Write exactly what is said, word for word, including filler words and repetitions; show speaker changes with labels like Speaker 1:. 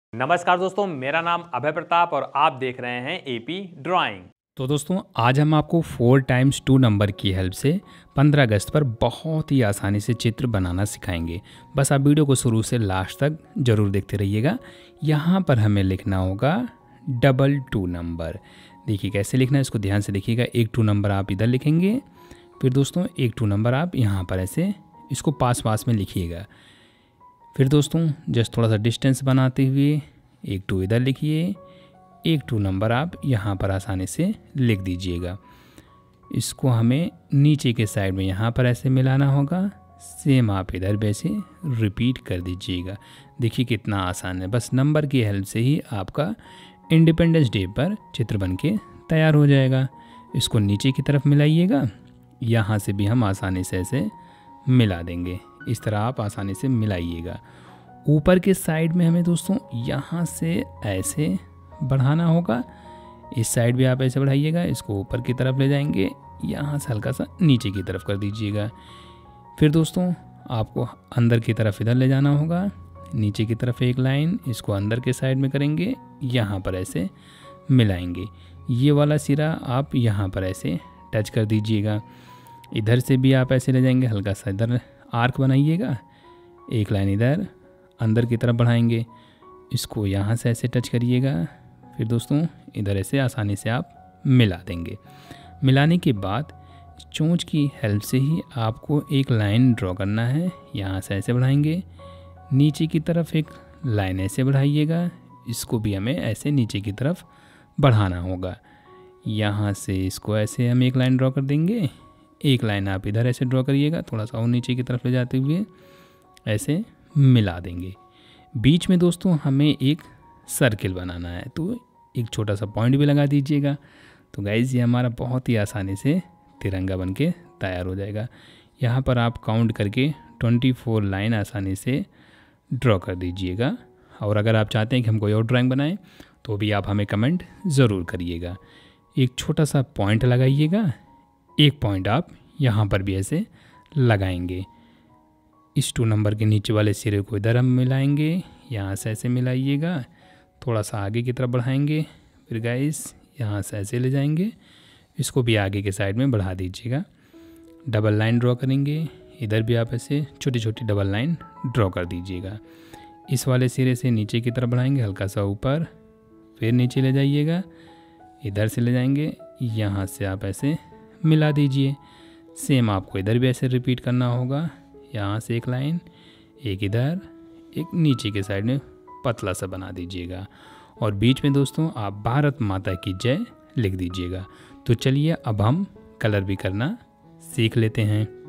Speaker 1: नमस्कार दोस्तों, मेरा नाम अभय प्रताप और आप देख रहे हैं एपी ड्राइंग।
Speaker 2: तो दोस्तों आज हम आपको फोर टाइम्स टू नंबर की हेल्प से पंद्रह अगस्त पर बहुत ही आसानी से चित्र बनाना सिखाएंगे। बस आप वीडियो को शुरू से लास्ट तक जरूर देखते रहिएगा। यहाँ पर हमें लिखना होगा डबल टू नंबर। देखिए कैसे लिखना है, इसको ध्यान से देखिएगा। एक टू नंबर आप इधर लिखेंगे, फिर दोस्तों एक टू नंबर आप यहाँ पर ऐसे इसको पास पास में लिखिएगा। फिर दोस्तों जस्ट थोड़ा सा डिस्टेंस बनाते हुए एक टू इधर लिखिए, एक टू नंबर आप यहाँ पर आसानी से लिख दीजिएगा। इसको हमें नीचे के साइड में यहाँ पर ऐसे मिलाना होगा। सेम आप इधर वैसे रिपीट कर दीजिएगा। देखिए कितना आसान है, बस नंबर की हेल्प से ही आपका इंडिपेंडेंस डे पर चित्र बन के तैयार हो जाएगा। इसको नीचे की तरफ मिलाइएगा, यहाँ से भी हम आसानी से ऐसे मिला देंगे। इस तरह आप आसानी से मिलाइएगा। ऊपर के साइड में हमें दोस्तों यहाँ से ऐसे बढ़ाना होगा। इस साइड भी आप ऐसे बढ़ाइएगा, इसको ऊपर की तरफ ले जाएंगे, यहाँ से हल्का सा नीचे की तरफ कर दीजिएगा। फिर दोस्तों आपको अंदर की तरफ इधर ले जाना होगा, नीचे की तरफ एक लाइन, इसको अंदर के साइड में करेंगे, यहाँ पर ऐसे मिलाएंगे। ये वाला सिरा आप यहाँ पर ऐसे टच कर दीजिएगा। इधर से भी आप ऐसे ले जाएंगे, हल्का सा इधर आर्क बनाइएगा, एक लाइन इधर अंदर की तरफ बढ़ाएंगे, इसको यहाँ से ऐसे टच करिएगा। फिर दोस्तों इधर ऐसे आसानी से आप मिला देंगे। मिलाने के बाद चोंच की हेल्प से ही आपको एक लाइन ड्रॉ करना है। यहाँ से ऐसे बढ़ाएंगे, नीचे की तरफ एक लाइन ऐसे बढ़ाइएगा, इसको भी हमें ऐसे नीचे की तरफ बढ़ाना होगा। यहाँ से इसको ऐसे हम एक लाइन ड्रॉ कर देंगे, एक लाइन आप इधर ऐसे ड्रॉ करिएगा, थोड़ा सा और नीचे की तरफ ले जाते हुए ऐसे मिला देंगे। बीच में दोस्तों हमें एक सर्किल बनाना है, तो एक छोटा सा पॉइंट भी लगा दीजिएगा। तो गाइज़ ये हमारा बहुत ही आसानी से तिरंगा बन के तैयार हो जाएगा। यहाँ पर आप काउंट करके चौबीस लाइन आसानी से ड्रॉ कर दीजिएगा। और अगर आप चाहते हैं कि हम कोई और ड्राइंग बनाएं तो भी आप हमें कमेंट ज़रूर करिएगा। एक छोटा सा पॉइंट लगाइएगा, एक पॉइंट आप यहाँ पर भी ऐसे लगाएंगे। इस टू नंबर के नीचे वाले सिरे को इधर हम मिलाएंगे, यहाँ से ऐसे मिलाइएगा, थोड़ा सा आगे की तरफ बढ़ाएंगे, फिर गाइस यहाँ से ऐसे ले जाएंगे, इसको भी आगे के साइड में बढ़ा दीजिएगा। डबल लाइन ड्रॉ करेंगे, इधर भी आप ऐसे छोटी छोटी डबल लाइन ड्रॉ कर दीजिएगा। इस वाले सिरे से नीचे की तरफ बढ़ाएंगे, हल्का सा ऊपर, फिर नीचे ले जाइएगा, इधर से ले जाएंगे, यहाँ से आप ऐसे मिला दीजिए। सेम आपको इधर भी ऐसे रिपीट करना होगा। यहाँ से एक लाइन, एक इधर, एक नीचे के साइड में पतला सा बना दीजिएगा। और बीच में दोस्तों आप भारत माता की जय लिख दीजिएगा। तो चलिए अब हम कलर भी करना सीख लेते हैं।